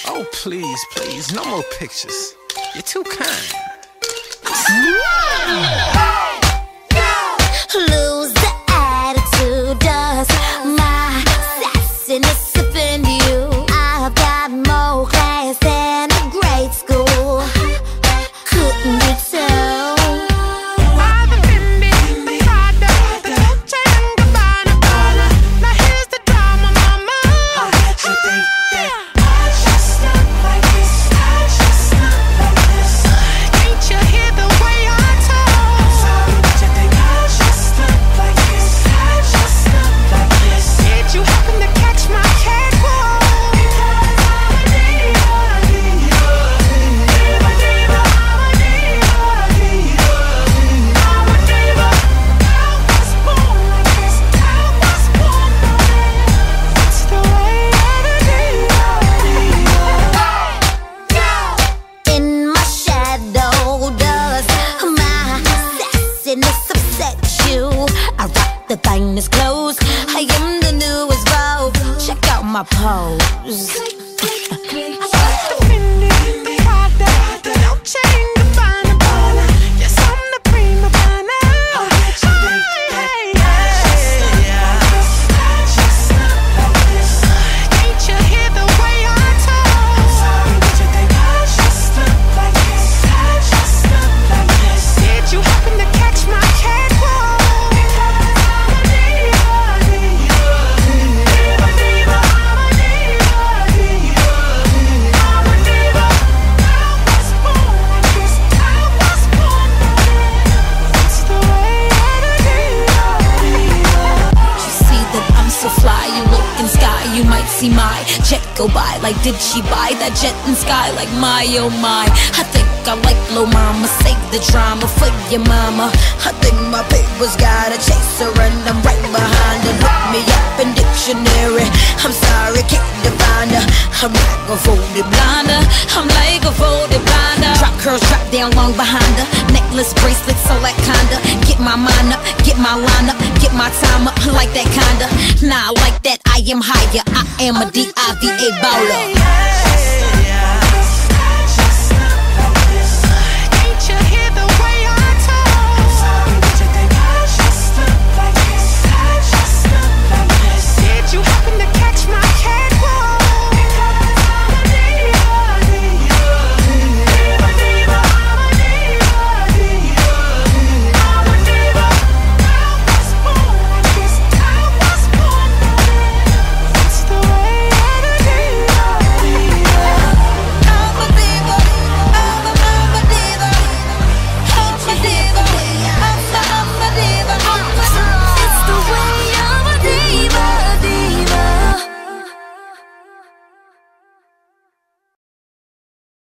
Oh, please, please, no more pictures. You're too kind. Lose the attitude, does my sassiness offend you? I've got more class than a grade school. Couldn't you tell? I've offended the Prada, the Dolce & Gabbana. Now here's the drama, mama. How did you think that I just look like this? I just look like this. Can't you hear the way I talk? Sorry, but you think I just look like this? I just look like this. Did you happen to catch my catwalk? Because I'm a diva, diva, diva, diva. I'm a diva, diva, diva. I'm a diva. I was born like this. I was born like this. It's the way of a diva. In my shadow, does my sassiness upset you? I rock the finest clothes. I am the newest Vogue. Check out my pose. Offended the Prada, the Dolce & Gabbana. Yes, I'm the prima donna. How did you think that I just look like this? I just look like this. Can't you hear the way I talk? Sorry, but you think I just look like this? I just look like this. Did you happen to catch my catwalk? Because I'm a diva, diva, diva, diva. I'm a diva, diva, I'm a diva. I was born like this. I was born like this. It's the way of a diva. You see that I'm so fly, you look in sky, you might see my jet go by. Like, did she buy that jet in sky? Like, my oh my, I think I like low mama. Save the drama for your mama. I think my papers got a chaser and I'm right behind her. Look me up in dictionary, I'm sorry, can't define her. I'm like a folded blinder, I'm like a folded blinder. Drop curls, drop down long behind her. Necklace, bracelets, all that kinda. Get my mind up, get my line up, get my time up, like that kinda. Nah, like that I am higher, I am a DIVA baller.